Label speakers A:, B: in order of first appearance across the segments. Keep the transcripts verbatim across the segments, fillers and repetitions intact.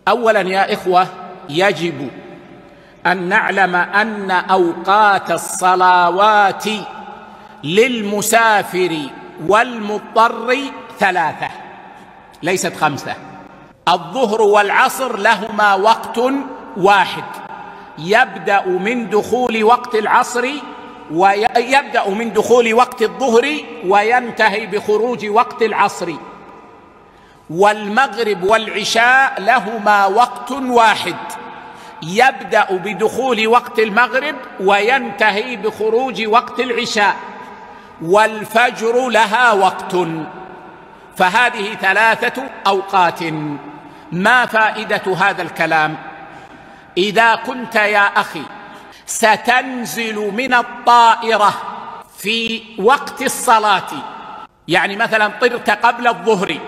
A: أولا يا إخوة، يجب أن نعلم أن أوقات الصلوات للمسافر والمضطر ثلاثة ليست خمسة. الظهر والعصر لهما وقت واحد، يبدأ من دخول وقت العصر ويبدأ من دخول وقت الظهر وينتهي بخروج وقت العصر. والمغرب والعشاء لهما وقت واحد، يبدأ بدخول وقت المغرب وينتهي بخروج وقت العشاء. والفجر لها وقت. فهذه ثلاثة أوقات. ما فائدة هذا الكلام؟ إذا كنت يا أخي ستنزل من الطائرة في وقت الصلاة، يعني مثلا طرت قبل الظهر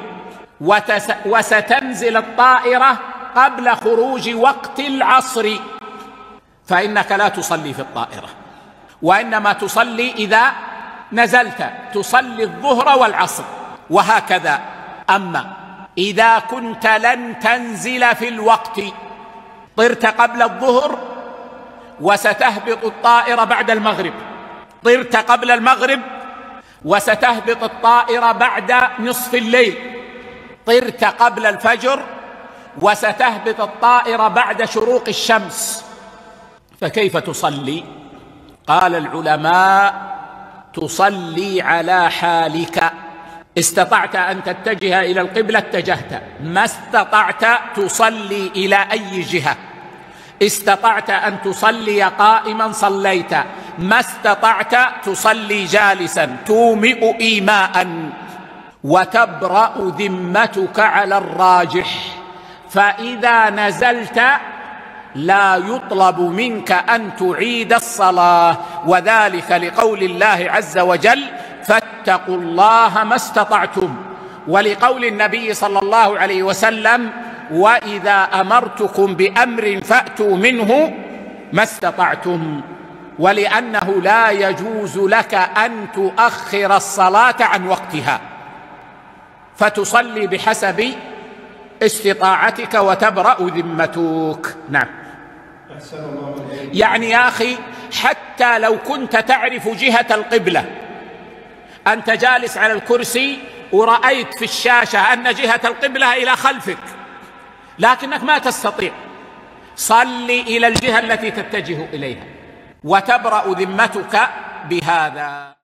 A: وستنزل الطائرة قبل خروج وقت العصر، فإنك لا تصلي في الطائرة، وإنما تصلي إذا نزلت، تصلي الظهر والعصر وهكذا. أما إذا كنت لن تنزل في الوقت، طرت قبل الظهر وستهبط الطائرة بعد المغرب، طرت قبل المغرب وستهبط الطائرة بعد نصف الليل، طرت قبل الفجر وستهبط الطائرة بعد شروق الشمس، فكيف تصلي؟ قال العلماء: تصلي على حالك. استطعت أن تتجه إلى القبلة اتجهت، ما استطعت تصلي إلى أي جهة. استطعت أن تصلي قائما صليت، ما استطعت تصلي جالسا. تومئ إيماء وتبرأ ذمتك على الراجح. فإذا نزلت لا يطلب منك أن تعيد الصلاة، وذلك لقول الله عز وجل: فاتقوا الله ما استطعتم، ولقول النبي صلى الله عليه وسلم: وإذا أمرتكم بأمر فأتوا منه ما استطعتم. ولأنه لا يجوز لك أن تؤخر الصلاة عن وقتها، فتصلي بحسب استطاعتك وتبرأ ذمتك. نعم. يعني يا أخي، حتى لو كنت تعرف جهة القبلة، أنت جالس على الكرسي ورأيت في الشاشة أن جهة القبلة إلى خلفك، لكنك ما تستطيع، صلي إلى الجهة التي تتجه إليها وتبرأ ذمتك بهذا.